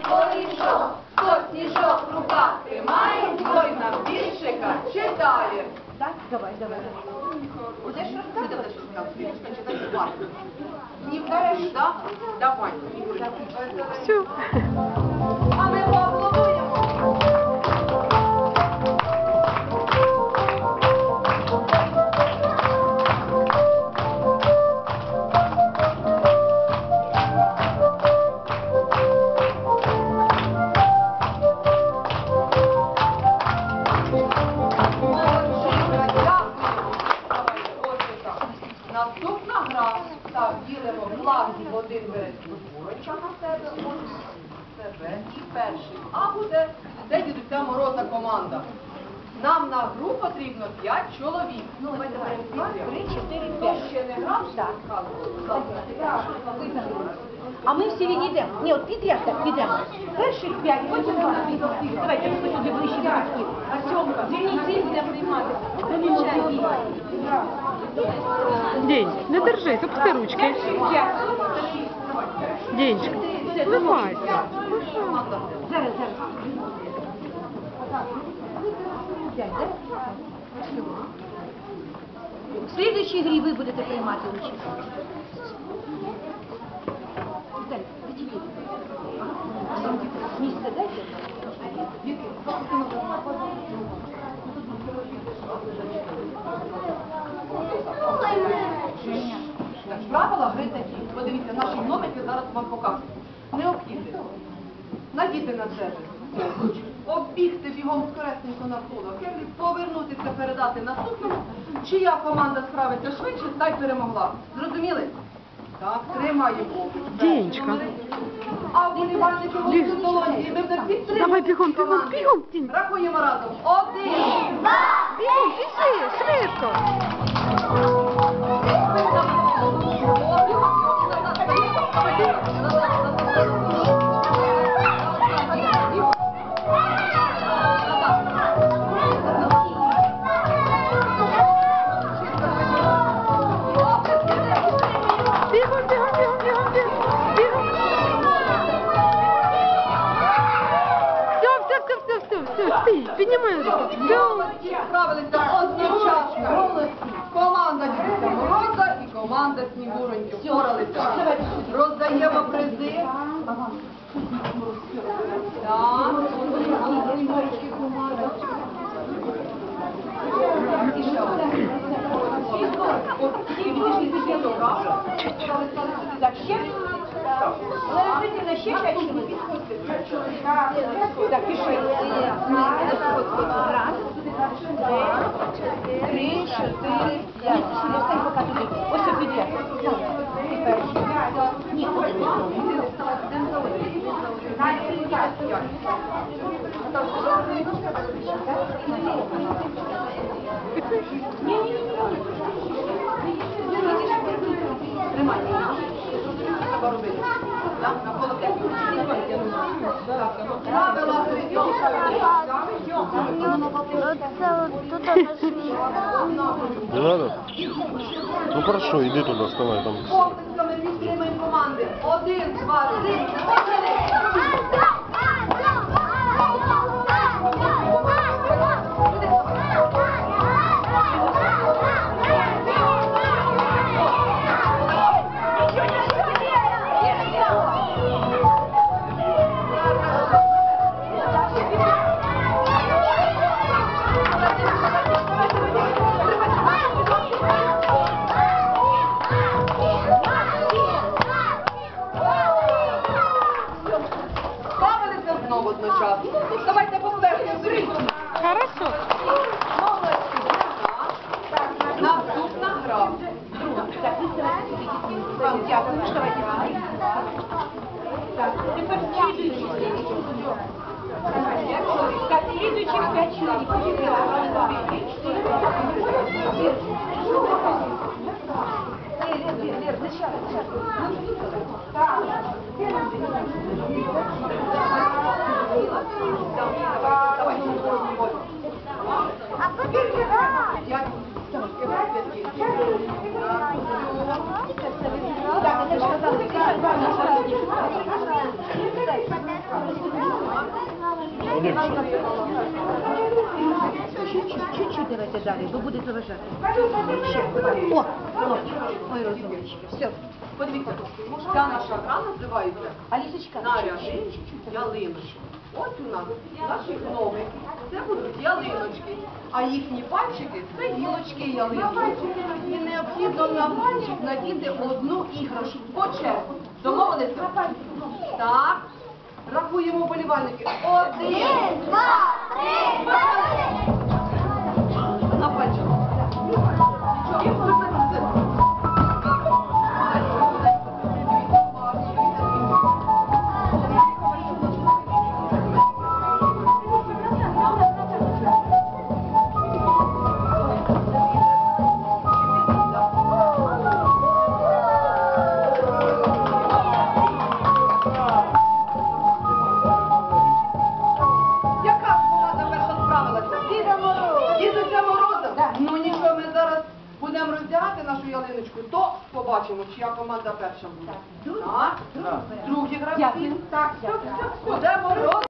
горішок, хто сніжок в руках тримає, той нам віршика читає. Так, давай. Будеш розказувати, що сказав? Віршка читати класно. Не вдариш, так? Давай. Все. А ми поаплодуємо. Наступна гра. Так, ділимо клас в один берег курочка на себе і перший. А буде, де дідуся Мороза команда. Нам на гру потрібно 5 чоловік. Ну, давайте 2, 3, 4, Хто 5. ще не грав, Так. розказує. А ми всі відійдемо. Ні, от підряд так підемо. Перших 5, потім 2. Давайте, хто сюди ближче до батьків. Артемка, звільніть буде приймати. Помічай. День, не держись, опусти ручки. Перших 5. Денечка, вливайся. Зараз. В слідуючій грі ви будете приймати участь. Віталій, відійдіть. Місце дайте. Правила гри такі. Подивіться, наші номерки зараз вам покажуть. Необхідно надіти на себе, оббігти бігом скоресенько навколо кеглі, повернутися, передати наступному. Чия команда справиться швидше, та й перемогла. Зрозуміли? Так, тримаємо. Денечка. А вболівальники голосують долоні, і ми вже підтримуємо. Давай бігом, команду. Дінь. Рахуємо разом. 1, 2, Бігом, пішли, швидко. Все, стій, піднімай руки. Справилися одночасно. Команда Дідуся Мороза і команда Снігуроньки впоралися. Роздаємо призи. Так. І ще один. Так, ще? Лежите ще 5 чоловік. Так, пішли. Раз, 2, 3, 4, 5. Достань поки туди. Ось підряд. Ти перший. Ні, один за один. Тримай. Треба робити. Навколо правила гри. Тут нашли. Не надо? Ну хорошо, иди туда, вставай там. Комплексами підтримуємо команди. 1, 2, 3. Одночасно. Давайте повернемо зрізу. Хорошо. Наступна гра. Вам дякую. Давайте. Так, тепер слідуючий. Так, слідуючих 5 чоловік. Так, Чуть-чуть давайте далі, бо буде заважати. Ще. О, ой, розумнички, все. Подивіться, ця наша гра називається Алісочка, наряди ялиночки. Ось у нас наші гномики, це будуть ялиночки, а їхні пальчики це гілочки ялиночки. І необхідно на пальчик надіти одну іграшку по черзі. Домовилися? Так. Рахуємо вболівальників. 1, 2, 3, на пальчик. Нічого. Яка команда перша справилася? Дідуся Мороза? Ну нічого, ми зараз будемо роздягати нашу ялиночку, то побачимо, чия команда перша буде. Так? Другі гравці? Так, все, буде Мороз.